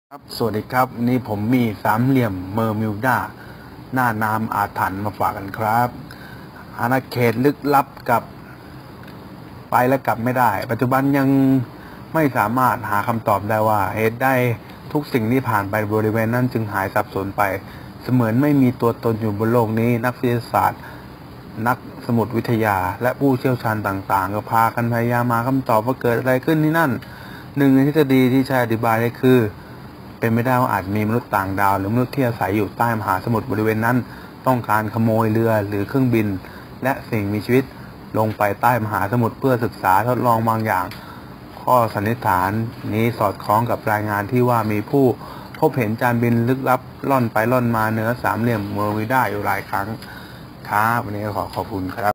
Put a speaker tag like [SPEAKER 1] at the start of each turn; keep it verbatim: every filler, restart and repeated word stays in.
[SPEAKER 1] ครับสวัสดีครับวันนี้ผมมีสามเหลี่ยมเมอร์มิวดาหน้าน้ำอาถรรพ์มาฝากกันครับอาณาเขตลึกลับกับไปและกลับไม่ได้ ปัจจุบันยังไม่สามารถหาคำตอบได้ว่าเหตุใดทุกสิ่งที่ผ่านไปบริเวณนั้นจึงหายสับสนไป เสมือนไม่มีตัวตนอยู่บนโลกนี้นักวิทยาศาสตร์นักสมุดวิทยาและผู้เชี่ยวชาญต่างๆก็พากันพยายามหาคำตอบว่าเกิดอะไรขึ้นที่นั่นหนึ่งในทฤษฎีที่ใช้อธิบายได้คือเป็นไม่ได้ว่าอาจมีมนุษย์ต่างดาวหรือมนุษย์ที่อาศัยอยู่ใต้มหาสมุทรบริเวณนั้นต้องการขโมยเรือหรือเครื่องบินและสิ่งมีชีวิตลงไปใต้มหาสมุทรเพื่อศึกษาทดลองบางอย่างข้อสันนิษฐานนี้สอดคล้องกับรายงานที่ว่ามีผู้พบเห็นจานบินลึกลับล่อนไปล่อนมาเหนือสามเหลี่ยมเบอร์มิวดาอยู่หลายครั้งครับวันนี้ขอขอบคุณครับ